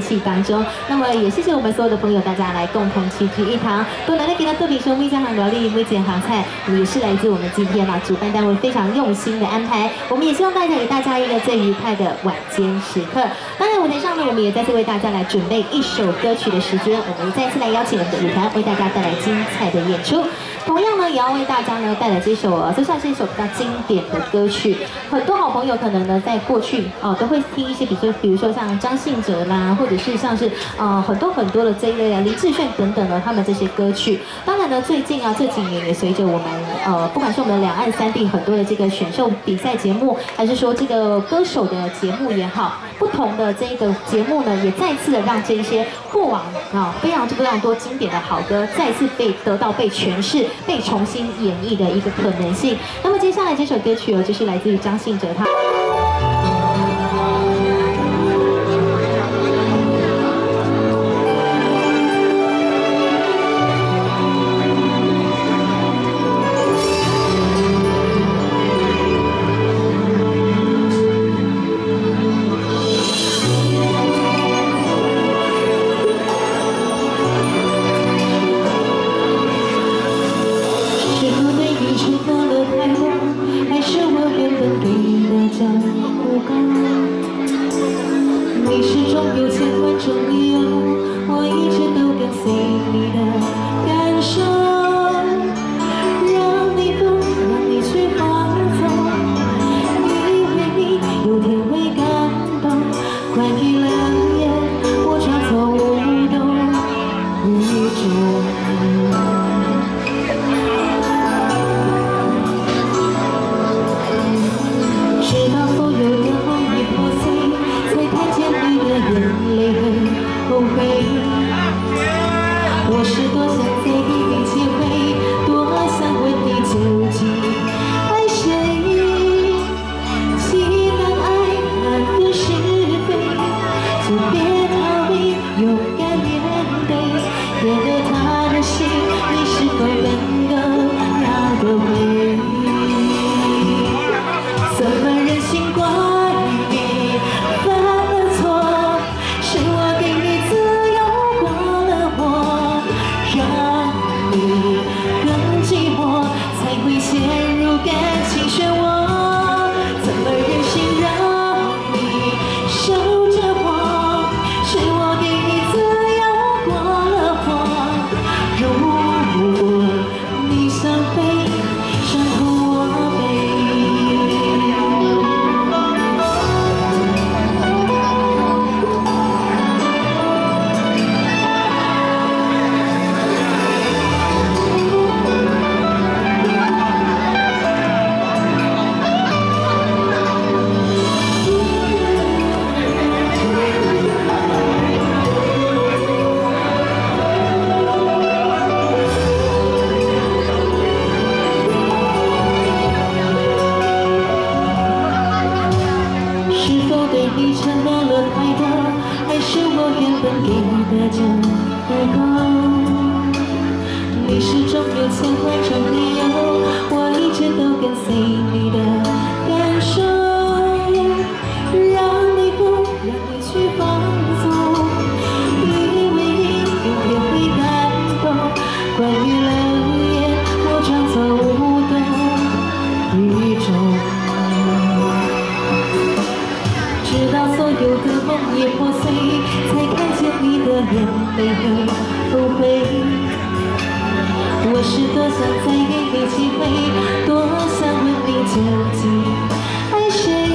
戏当中。那么也谢谢我们所有的朋友，大家来共同齐聚一堂，都来给到特别兄妹家行疗力每件行菜，也是来自我们今天主办单位非常用心的安排。我们也希望带给大家一个最愉快的晚间时刻。当然舞台上呢，我们也再次为大家来准备一首歌曲的时间，我们再次来邀请我们的舞团为大家带来精彩的演出。同样呢，也要为大家呢带来这首这算是一首比较经典的歌曲。很多好朋友可能呢在过去都会听一些，比如说像张信哲啦，或者是像是很多的这一类林志炫等等的他们这些歌曲。当然呢，最近这几年也随着我们不管是我们两岸三地很多的这个选秀比赛节目，还是说这个歌手的节目也好，不同的这个节目呢，也再次的让这一些过往非常多经典的好歌再次得到被诠释、被重新演绎的一个可能性。那么接下来这首歌曲就是来自于张信哲他。你始终有千万种理由，我一直都跟随你的感受，让你疯，让你去放纵，以为你有天会感动。关于冷眼，我装作无动于衷。直到所有的梦已破碎，才看见你的眼泪和后悔。我是多想再给你机会，多想问你究竟爱谁？既然爱难分是非，就别逃避，勇敢面对。给了他的心，你是否能够要得回？怎么忍心怪你犯了错？是我给你自由过了火，让你更寂寞，才会陷入感情漩涡。怎么忍心让你受折磨？是我给你自由过了火。如果你想飞，伤痛我背。你承诺了太多，还是我原本给的就不够？你始终有千万种理由，我一直都跟随你的感受，让你疯，让你去放纵，以为你永远会感动。关于冷眼，我装作无动于衷。直到所有的梦也破碎，才看见你的眼泪和后悔。我是多想再给你机会，多想问你究竟爱谁？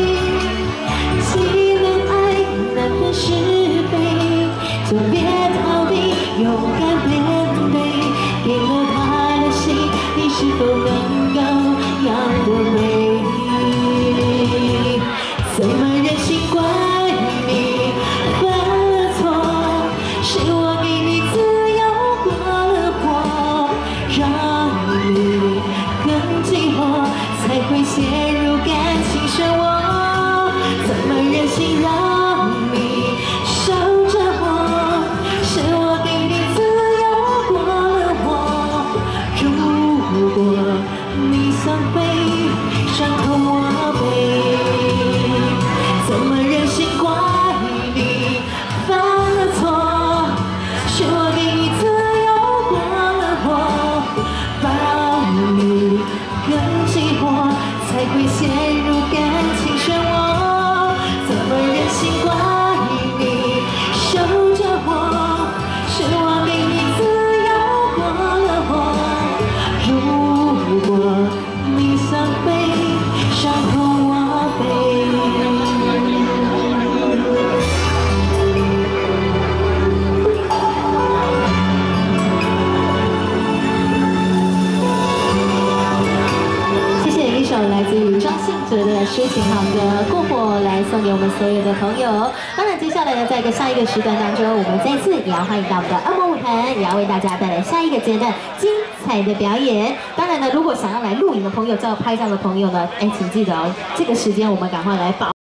既然爱难分是非，就别逃避，勇敢面对。给了他的心，你是否能够要得回？怎么忍心怪你犯了错？是我给你自由过了火，让你更寂寞，才会陷入感情漩涡。怎么忍心让你受折磨？是我给你自由过了火。如果给我们所有的朋友。当然，接下来呢，在下一个时段当中，我们再次也要欢迎到我们的恶魔舞团，也要为大家带来下一个阶段精彩的表演。当然呢，如果想要来录影的朋友、拍照的朋友呢，请记得哦，这个时间我们赶快来把。